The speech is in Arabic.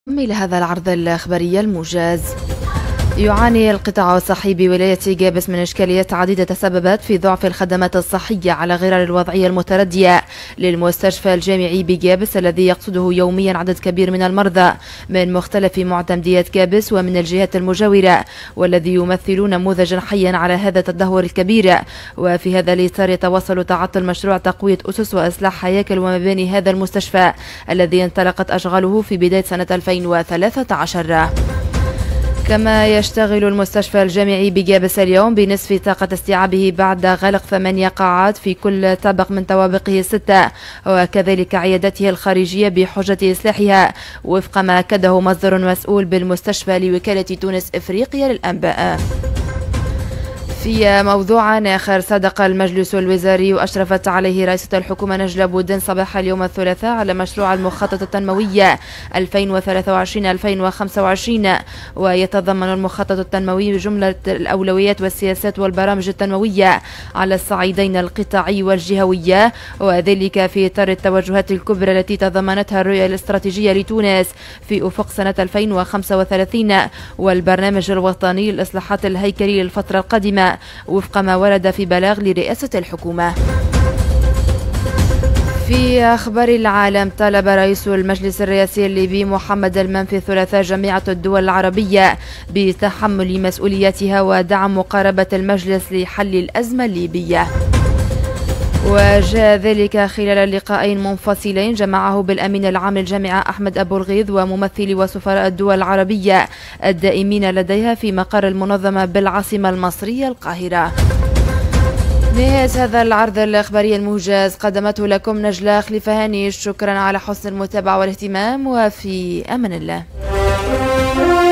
إلى هذا العرض الإخباري الموجز. يعاني القطاع الصحي بولاية جابس من إشكاليات عديدة تسببت في ضعف الخدمات الصحية على غرار الوضعية المتردية للمستشفى الجامعي بجابس الذي يقصده يوميا عدد كبير من المرضى من مختلف معتمديات جابس ومن الجهات المجاورة، والذي يمثل نموذجا حيا على هذا التدهور الكبير. وفي هذا الإطار يتواصل تعطل مشروع تقوية أسس وإصلاح هياكل ومباني هذا المستشفى الذي انطلقت أشغاله في بداية سنة 2013. كما يشتغل المستشفى الجامعي بجابس اليوم بنصف طاقة استيعابه بعد غلق 8 قاعات في كل طابق من طوابقه 6، وكذلك عيادته الخارجية بحجة إصلاحها وفق ما أكده مصدر مسؤول بالمستشفى لوكالة تونس إفريقيا للأنباء. في موضوع آخر، صادق المجلس الوزاري وأشرفت عليه رئيسة الحكومة نجلة بودن صباح اليوم الثلاثاء على مشروع المخطط التنموي 2023-2025، ويتضمن المخطط التنموي جملة الأولويات والسياسات والبرامج التنموية على الصعيدين القطاعي والجهوية، وذلك في إطار التوجهات الكبرى التي تضمنتها الرؤية الاستراتيجية لتونس في أفق سنة 2035 والبرنامج الوطني للإصلاحات الهيكلية للفترة القادمة وفق ما ورد في بلاغ لرئاسة الحكومة. في أخبار العالم، طالب رئيس المجلس الرئاسي الليبي محمد المنفي الثلاثاء جامعة الدول العربية بتحمل مسؤوليتها ودعم مقاربة المجلس لحل الأزمة الليبية. وجاء ذلك خلال لقاءين منفصلين جمعه بالأمين العام للجامعة أحمد أبو الغيض وممثلي وسفراء الدول العربية الدائمين لديها في مقر المنظمة بالعاصمة المصرية القاهرة. نهاية هذا العرض الإخباري الموجز قدمته لكم نجلاء خليفهاني. شكرا على حسن المتابعة والاهتمام، وفي أمان الله.